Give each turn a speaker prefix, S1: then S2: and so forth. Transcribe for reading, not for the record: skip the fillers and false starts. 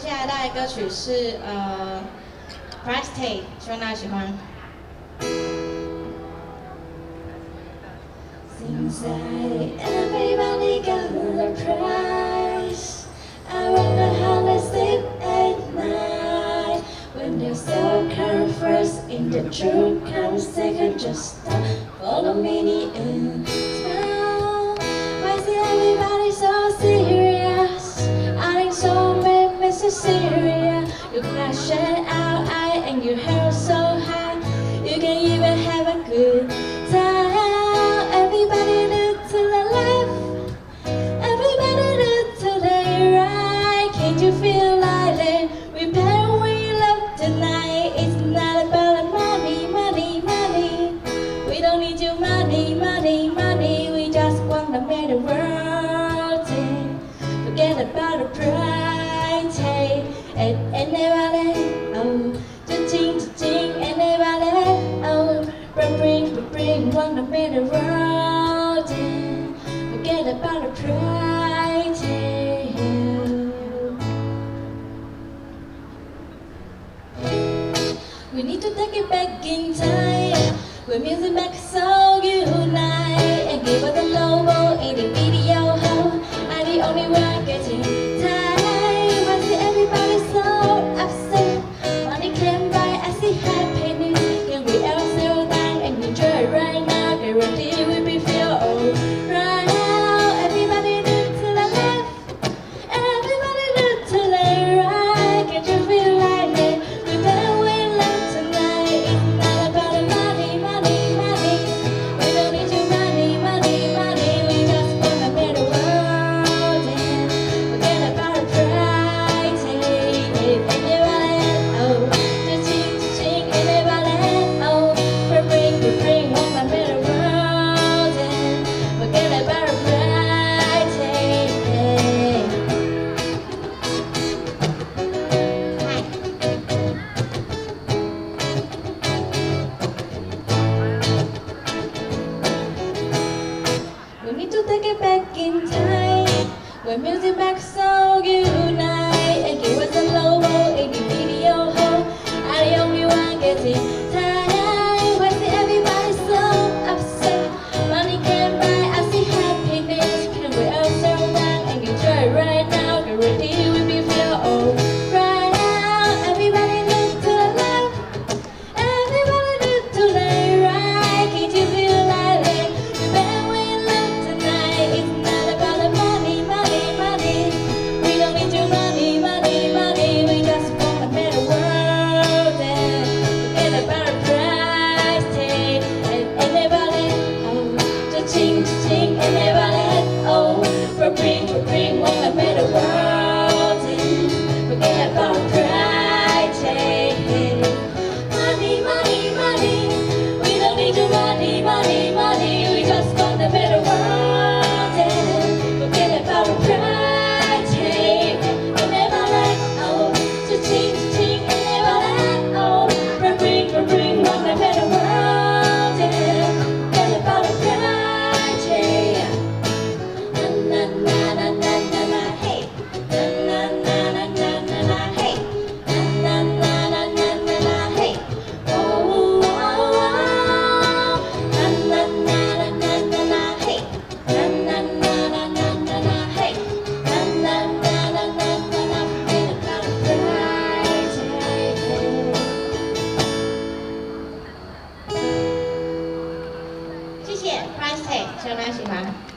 S1: 接下来带来的歌曲是Price Tag， 希望大家喜欢。
S2: Inside, everybody got the price. I wonder how they sleep at night when their soul comes first in the truth comes second. Just follow me and smile. Why is everybody so serious? I think so, baby, so serious. You flash it out, and your hair so high. You can even have a good time. Everybody do to the left, everybody do to the right. Can't you feel like that? We better we love tonight. It's not about the money, money, money. We don't need your money, money, money. We just want to make the world and forget about the price tag. And everybody, oh, cha-ching, cha-ching, and everybody, oh, bring, want to make the world and forget about the price tag. We need to take it back in time, when music makes us so unite, and give us the logo in the video. I'm the only one getting tired. Why see everybody so upset? Money can't buy, I see happiness. Can we ever slow down and enjoy it right now? Guarantee we be feel alright now. Everybody do to the left, everybody do to the right. Can't you feel like that? We better win love tonight. It's not about the money, money, money. We don't need your money, money, money. We just wanna make the world and forget about the price tag. Everybody, oh, cha-ching, cha-ching, everybody, oh, bring, wanna make the world and forget about the price tag. We need to take it back in time, when music makes so unite, and give us the logo in the video. I'm the only one getting tired. Why see everybody so upset? Money can't buy, I see happiness. Can we all settle down and enjoy it right now? Guarantee we be feel alright now. Everybody look to the left, everybody look to the right. Can't you feel like that? You better win love tonight. It's not about the money, money, money. We don't need your money, money, money. We just wanna make the world and forget about the price tag. And everybody, oh, cha-ching, cha-ching, everybody, oh, bring, wanna make the world and forget about the price tag. Money, money, money. We don't need your money, money, money. We just wanna make the world and forget about the price tag. And everybody, oh, cha-ching, cha-ching, and everybody, oh, bring, wanna make the world and forget about the price tag. Na na na na na na, hey. Na na na na na na, hey. Na na na na na na, hey. Oh, oh, oh. Na na na na na na na, hey. Na na na na na na na, hey. Na na na na na na na, forget about the price tag.
S1: 谢谢 Price Tag，希望大家喜欢。